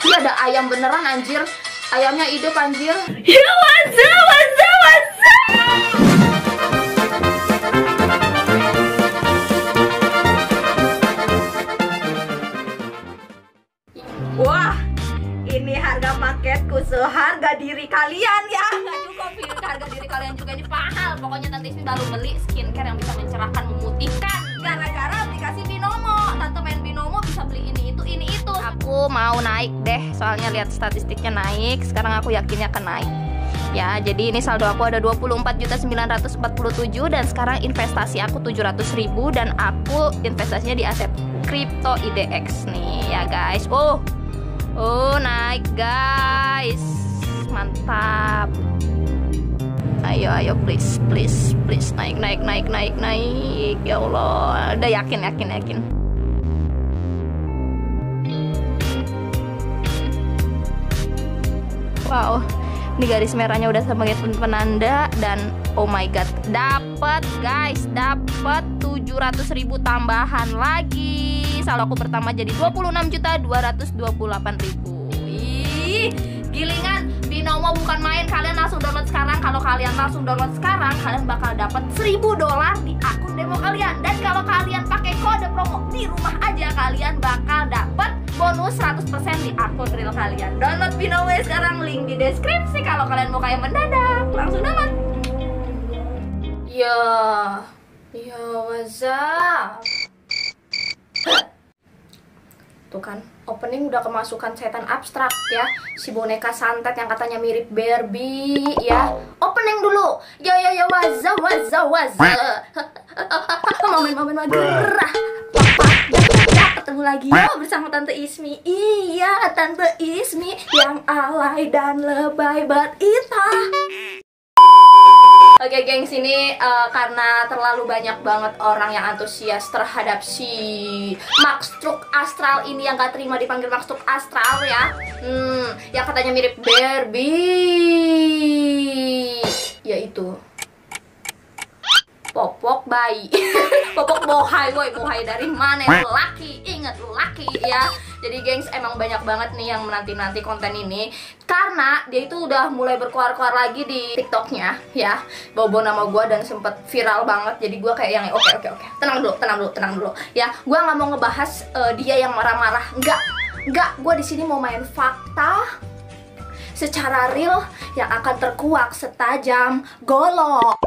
Iya ada ayam beneran anjir. Ayamnya hidup anjir. Ya what's up? Wah, ini harga paketku seharga diri kalian ya. Nggak cukup harga diri kalian juga ini mahal. Pokoknya Tante Ismi baru beli skincare yang bisa mencerahkan, memutihkan. Gara-gara aplikasi Binomo. Tante main Binomo bisa beli ini itu. Aku mau naik deh, soalnya lihat statistiknya naik. Sekarang aku yakinnya akan naik. Ya, jadi ini saldo aku ada 24.947 dan sekarang investasi aku 700.000 dan aku investasinya di aset kripto IDX nih ya guys. Oh naik guys, mantap. Ayo please naik ya Allah, udah yakin. Wow, ini garis merahnya udah sebagai penanda dan oh my god, dapat 700.000 tambahan lagi. Saldo aku pertama jadi 26.228.000. Ih, gilingan. Binomo bukan main, kalian langsung download sekarang. Kalau kalian langsung download sekarang, kalian bakal dapat $1.000 di akun demo kalian. Dan kalau kalian pakai kode promo di rumah aja, kalian bakal dapat bonus 100% di akun real kalian. Download Binomo sekarang, link di deskripsi. Kalau kalian mau kayak mendadak, langsung download. Yo, what's up? Tuh kan, opening udah kemasukan setan abstrak ya. Si boneka santet yang katanya mirip Barbie ya. Opening dulu. Yo, what's up? Momen gerah. Ketemu lagi bersama Tante Ismi. Iya, Tante Ismi yang alay dan lebay berita. Oke gengs, ini karena terlalu banyak banget orang yang antusias terhadap si makhluk astral ini yang gak terima dipanggil makhluk astral ya. Yang katanya mirip Barbie, yaitu popok bayi. Popok bohai, bohai dari mana? Lu laki, inget lu laki ya. Jadi gengs, emang banyak banget nih yang menanti-nanti konten ini karena dia itu udah mulai berkeluar-keluar lagi di TikToknya ya, bawa nama gue dan sempet viral banget. Jadi gue kayak yang oke, tenang dulu ya. Gue nggak mau ngebahas dia yang marah-marah, enggak. Gue di sini mau main fakta secara real yang akan terkuak setajam golok.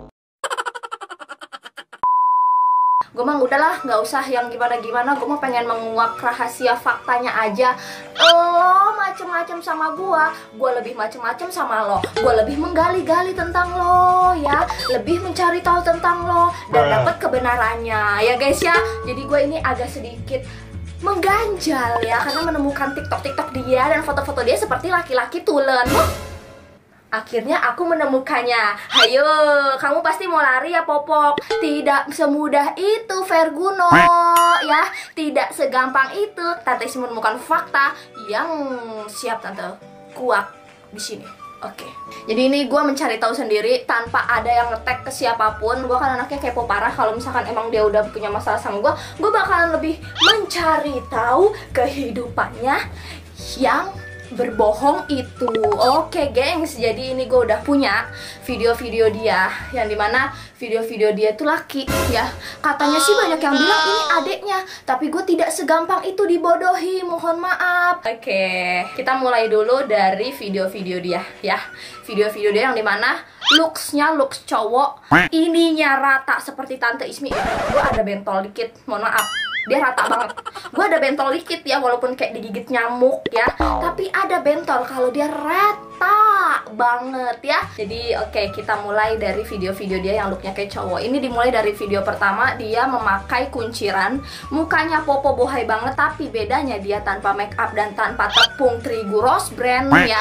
Gue mah udahlah, nggak usah yang gimana-gimana. Gue mah pengen menguak rahasia faktanya aja. Lo macem-macem sama gue lebih macem-macem sama lo. Gue lebih menggali-gali tentang lo ya, lebih mencari tahu tentang lo dan dapat kebenarannya ya guys ya. Jadi gue ini agak sedikit mengganjal ya, karena menemukan TikTok dia dan foto-foto dia seperti laki-laki tulen. Akhirnya aku menemukannya. Hayo, kamu pasti mau lari ya Popok. Tidak semudah itu Verguno ya. Tidak segampang itu. Tante Ismi menemukan fakta yang siap Tante kuak di sini. Oke. Jadi ini gue mencari tahu sendiri tanpa ada yang nge-tag ke siapapun. Gue kan anaknya kepo parah. Kalau misalkan emang dia udah punya masalah sama gue bakalan lebih mencari tahu kehidupannya yang berbohong itu. Oke gengs, jadi ini gue udah punya video-video dia, yang dimana video-video dia itu laki ya. Katanya sih banyak yang bilang ini adeknya, tapi gue tidak segampang itu dibodohi, mohon maaf. Oke, kita mulai dulu dari video-video dia ya. Video-video dia yang dimana looks-nya looks cowok, ininya rata seperti Tante Ismi. Gue ada bentol dikit, mohon maaf. Dia rata banget. Gue ada bentol dikit ya, walaupun kayak digigit nyamuk ya, tapi ada bentol kalau dia rata banget ya. Jadi oke, kita mulai dari video-video dia yang looknya kayak cowok. Ini dimulai dari video pertama, dia memakai kunciran, mukanya popo bohai banget, tapi bedanya dia tanpa make up dan tanpa tepung terigu Rose Brand ya.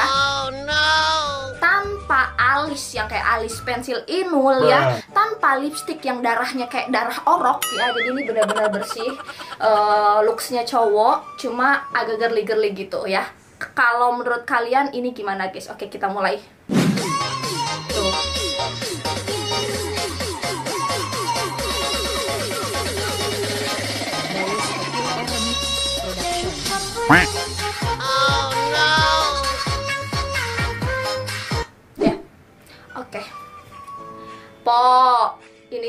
Tanpa alis yang kayak alis pensil Inul ya, tanpa lipstick yang darahnya kayak darah orok ya. Jadi ini benar-benar bersih. Looksnya cowok, cuma agak girly-girly gitu ya. Kalau menurut kalian ini gimana guys? Oke, kita mulai. Tuh. Oh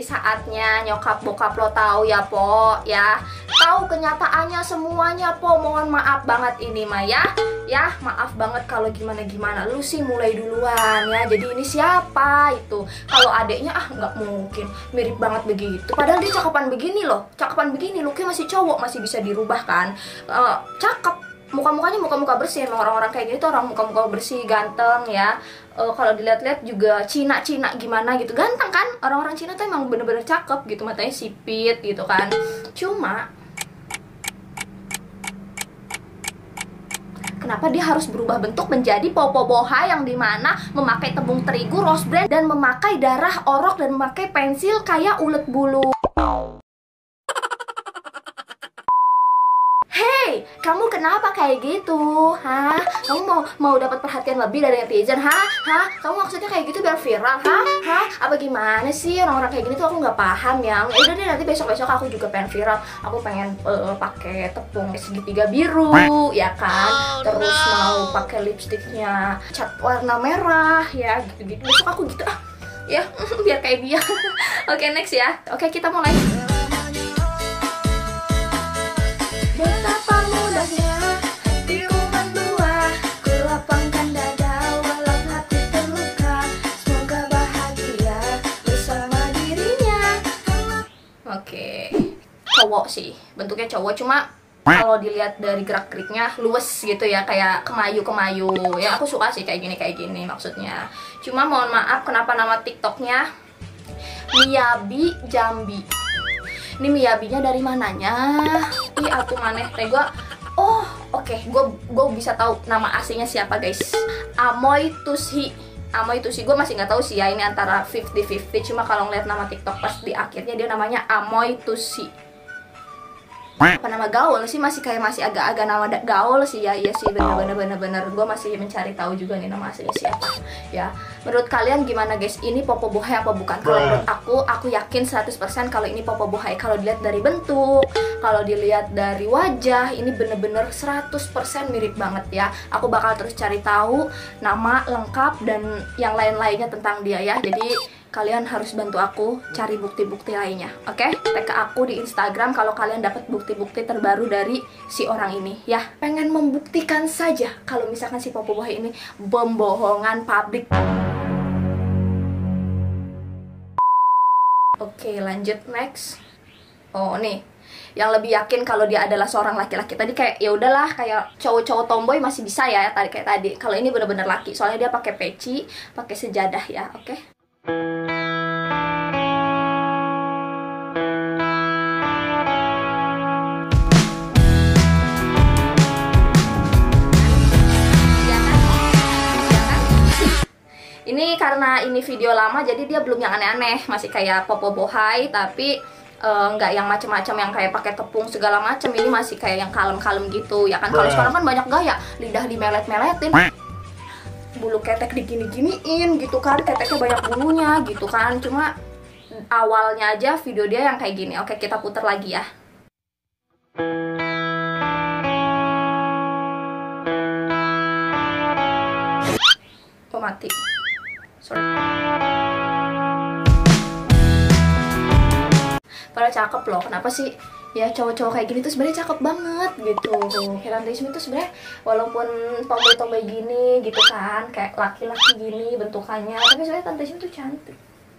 saatnya nyokap bokap lo tahu ya Po ya. Tahu kenyataannya semuanya Po. Mohon maaf banget ini mah ya. Ya maaf banget kalau gimana-gimana. Lu sih mulai duluan ya. Jadi ini siapa itu? Kalau adeknya nggak mungkin. Mirip banget begitu. Padahal dia cakepan begini loh. Cakepan begini. Lu kayak masih cowok, masih bisa dirubah kan. Cakep. Muka-mukanya muka-muka bersih. Emang orang-orang kayak gini tuh orang muka-muka bersih, ganteng ya. Kalau dilihat-lihat juga Cina gimana gitu, ganteng kan. Orang-orang Cina tuh emang bener-bener cakep gitu, matanya sipit gitu kan. Cuma kenapa dia harus berubah bentuk menjadi Popo Boha yang dimana memakai tepung terigu Rose Brand dan memakai darah orok dan memakai pensil kayak ulet bulu. Hei, kamu kenapa kayak gitu? Hah? Kamu mau dapat perhatian lebih dari netizen? Hah? Kamu maksudnya kayak gitu biar viral? Hah? Apa gimana sih? Orang-orang kayak gini tuh aku nggak paham ya. Udah deh, nanti besok-besok aku juga pengen viral. Aku pengen pakai tepung segitiga biru, ya kan? Terus mau pakai lipstiknya cat warna merah, ya gitu-gitu. Besok aku gitu ya, biar kayak dia. Oke, next ya. Oke, kita mulai. Betapa mudahnya hatiku mendua, ku lapangkan dada walau hati terluka. Semoga bahagia bersama dirinya. Oke, cowok sih, bentuknya cowok, cuma kalau dilihat dari gerak-geriknya luwes gitu ya, kayak kemayu-kemayu. Ya aku suka sih kayak gini maksudnya. Cuma mohon maaf, kenapa nama TikToknya Miyabi Jambi? Ini Miyabinya dari mananya? Ih, aku maneh teh gua. Oh, oke, gua bisa tahu nama aslinya siapa, guys. Amoy Tushi. Gue masih nggak tahu sih ya, ini antara 50-50. Cuma kalau ngeliat nama TikTok pas di akhirnya dia namanya Amoy Tushi. Apa nama gaul sih, masih agak-agak nama gaul sih ya. Iya sih, bener gue masih mencari tahu juga nih nama aslinya siapa ya. Menurut kalian gimana guys, ini Popo Bohai apa bukan? Kalau menurut aku yakin 100% kalau ini Popo Bohai. Kalau dilihat dari bentuk, kalau dilihat dari wajah, ini bener-bener 100% mirip banget ya. Aku bakal terus cari tahu nama lengkap dan yang lain-lainnya tentang dia ya. Jadi kalian harus bantu aku cari bukti-bukti lainnya, oke? Tag ke aku di Instagram kalau kalian dapat bukti-bukti terbaru dari si orang ini ya. Pengen membuktikan saja kalau misalkan si Popo Bohai ini pembohongan publik. Oke, lanjut next. Oh, nih yang lebih yakin kalau dia adalah seorang laki-laki. Tadi kayak ya udahlah, kayak cowok-cowok tomboy masih bisa ya tadi kayak tadi. Kalau ini bener-bener laki, soalnya dia pakai peci, pakai sejadah ya, oke? Ini karena ini video lama jadi dia belum yang aneh-aneh, masih kayak Popo Bohai tapi nggak yang macam-macam yang kayak pakai tepung segala macam. Ini masih kayak yang kalem-kalem gitu ya kan. Kalau sekarang kan banyak gaya, lidah dimelet-meletin, bulu ketek digini-giniin gitu kan, keteknya banyak bulunya gitu kan. Cuma awalnya aja video dia yang kayak gini. Oke, kita putar lagi ya. Oh, mati. Sorry. Padahal cakep loh. Kenapa sih ya cowok-cowok kayak gini tuh sebenarnya cakep banget gitu. Kayak Tante Ismi tuh sebenarnya walaupun tomboy-tomboy gini gitu kan, kayak laki-laki gini bentukannya, tapi sebenarnya Tante Ismi tuh cantik.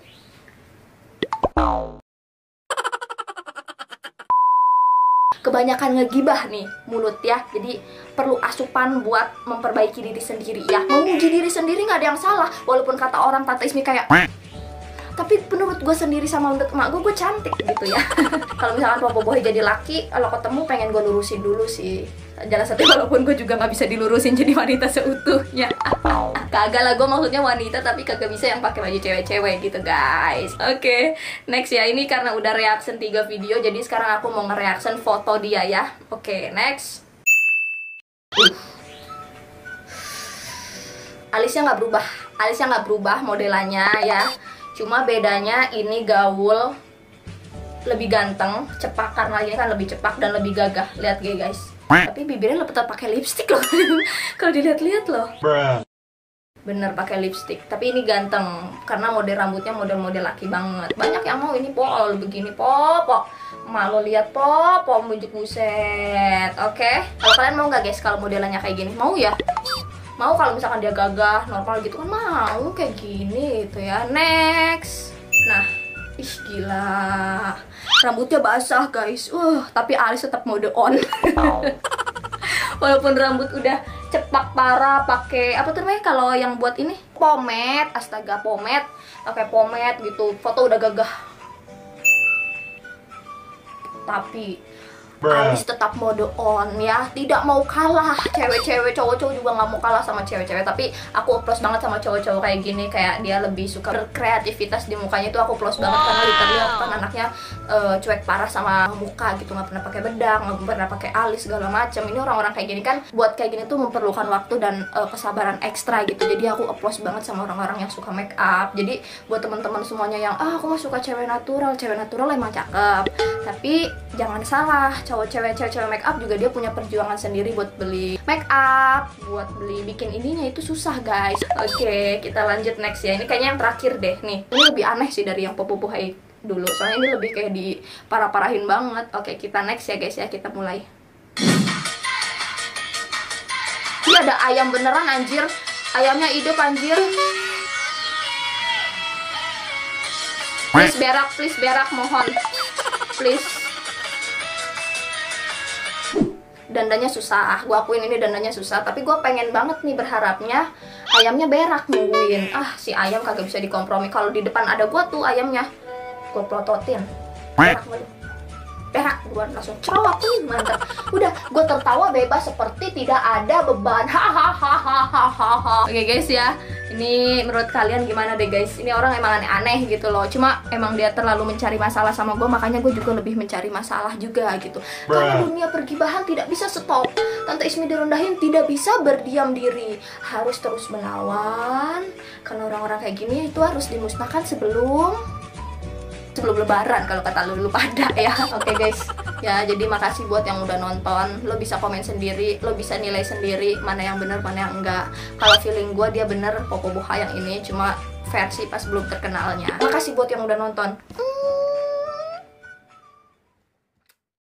Kebanyakan ngegibah nih mulut ya, jadi perlu asupan buat memperbaiki diri sendiri ya. Memuji diri sendiri nggak ada yang salah, walaupun kata orang Tante Ismi kayak, tapi menurut gue sendiri sama menurut emak gue cantik gitu ya. Kalau misalkan Popo Bohai jadi laki, kalau ketemu pengen gue lurusin dulu sih. Jangan sampai, walaupun gue juga nggak bisa dilurusin jadi wanita seutuhnya. Kagak lah, gue maksudnya wanita tapi kagak bisa yang pakai baju cewek-cewek gitu guys. Oke, next ya. Ini karena udah reaction 3 video, jadi sekarang aku mau nge-reaction foto dia ya. Oke, next. Alisnya nggak berubah modelannya ya. Cuma bedanya ini gaul lebih ganteng, cepak, karena ini kan lebih cepak dan lebih gagah. Lihat guys. Tapi bibirnya tetap pakai lipstick loh. Kalau dilihat-lihat loh. bener pakai lipstick. Tapi ini ganteng karena model rambutnya model-model laki banget. Banyak yang mau ini pol begini po. Malu lihat po bujuk buset. Oke. Kalau kalian mau nggak guys kalau modelannya kayak gini? Mau ya? Mau kalau misalkan dia gagah normal gitu kan, mau kayak gini gitu ya. Next. Nah, ih gila. Rambutnya basah guys. Tapi alis tetap mode on. Walaupun rambut udah cepak parah, pakai apa tuh namanya kalau yang buat ini? Pomade. Astaga, pomade. Pakai pomade gitu. Foto udah gagah. Tapi alis tetap mode on ya, tidak mau kalah. Cewek-cewek, cowok-cowok juga nggak mau kalah sama cewek-cewek. Tapi aku applause banget sama cowok-cowok kayak gini, kayak dia lebih suka berkreativitas di mukanya. Itu aku applause banget karena literally kan anaknya cuek parah sama muka gitu, nggak pernah pakai bedak, nggak pernah pakai alis segala macam. Ini orang-orang kayak gini kan, buat kayak gini tuh memerlukan waktu dan kesabaran ekstra gitu. Jadi aku applause banget sama orang-orang yang suka make up. Jadi buat teman-teman semuanya yang aku mah suka cewek natural emang cakep. Tapi jangan salah, cewek make up juga dia punya perjuangan sendiri buat beli make up, buat beli bikin ininya itu susah guys. Oke, kita lanjut next ya. Ini kayaknya yang terakhir deh nih. Ini lebih aneh sih dari yang Popo Hai dulu. Soalnya ini lebih kayak di parah-parahin banget. Oke, kita next ya guys ya. Kita mulai. Ini ada ayam beneran anjir. Ayamnya hidup anjir. Please berak mohon. Please. Dandanya susah, gue akuin ini dandanya susah. Tapi gue pengen banget nih, berharapnya ayamnya berak nungguin. Si ayam kagak bisa dikompromi. Kalau di depan ada gue tuh ayamnya, gue plototin. Berak buruan, langsung cowok nih, mantap. Udah, gue tertawa bebas seperti tidak ada beban. Hahaha. Oke guys ya, ini menurut kalian gimana deh guys? Ini orang emang aneh-aneh gitu loh. Cuma emang dia terlalu mencari masalah sama gue, makanya gue juga lebih mencari masalah juga gitu. Karena dunia pergibahan tidak bisa stop. Tante Ismi direndahin tidak bisa berdiam diri, harus terus melawan. Karena orang-orang kayak gini itu harus dimusnahkan sebelum lebaran kalau kata lu pada ya. Oke guys ya, jadi makasih buat yang udah nonton. Lo bisa komen sendiri, lo bisa nilai sendiri mana yang bener mana yang enggak. Kalau feeling gue dia bener Popo Hai yang ini, cuma versi pas belum terkenalnya. Makasih buat yang udah nonton.